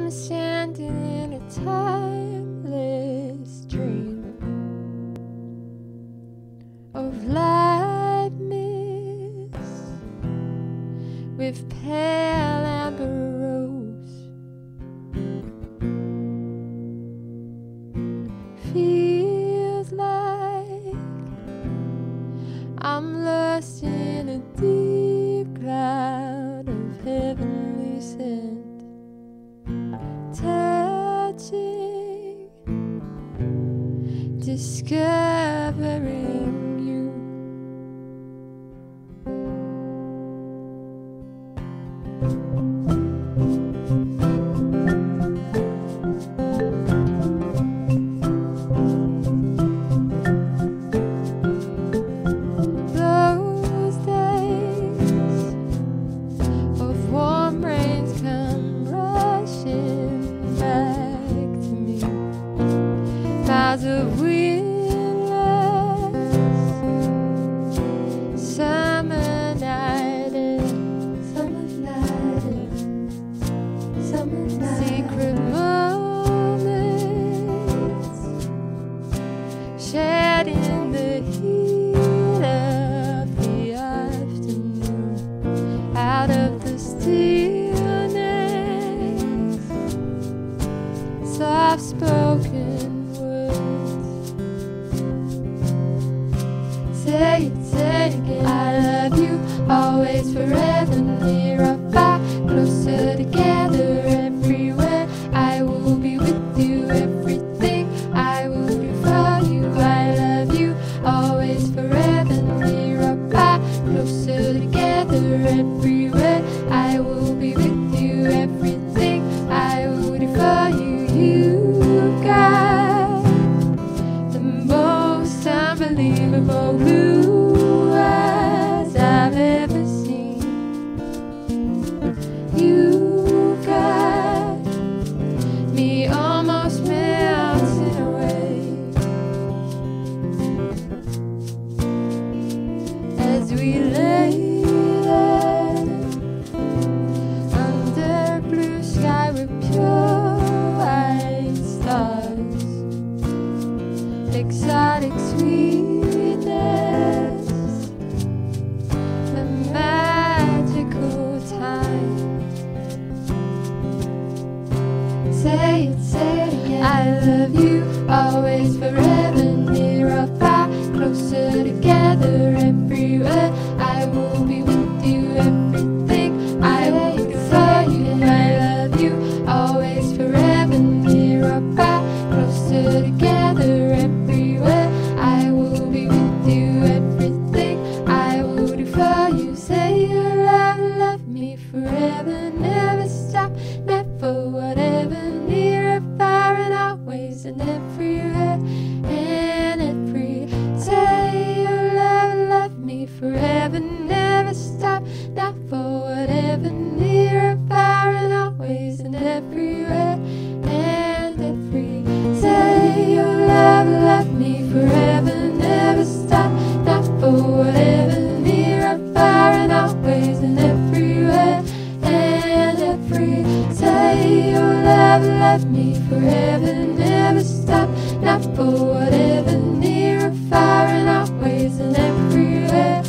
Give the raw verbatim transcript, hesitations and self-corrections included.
I'm standing in a timeless dream of light mist with pale amber rose. Feels like I'm lost in a deep cloud of heavenly scent, touching, discovering you. Those days of warm rains come rushing back to me. Miles of windless summer night and summer night and summer night. Secret moments shared in the heat of the afternoon. Out of the stillness, soft-spoken words. Say it, say it again. I love you, always, forever, near or far, closer together, everywhere. I will be with you, everything I will do for you. I love you, always, forever, near or far, closer together, everywhere. I will be with you, everything I will do for you. You've got the most unbelievable blue eyes I've ever seen. You've got me almost melting away as we lay there under blue sky with pure white stars. Exotic sweetness, the magical time. Say it, say it again. I love you, always, forever, near or far, closer together, everywhere. I will be with you, everything I will do for you. I love you, always, forever, near or far, closer together, everywhere. I will be with you, everything I will do for you. Say you love, love me forever, never stop, never, whatever, near or far, and always and everywhere and every. Say you love, love me forever, never stop, never, whatever, near or far, and always and everywhere and every. Say you love, love me forever, never stop, never, whatever, near or far, and always and everywhere and every. Say you love, love me forever, never stop, never, whatever, near or far, and always and everywhere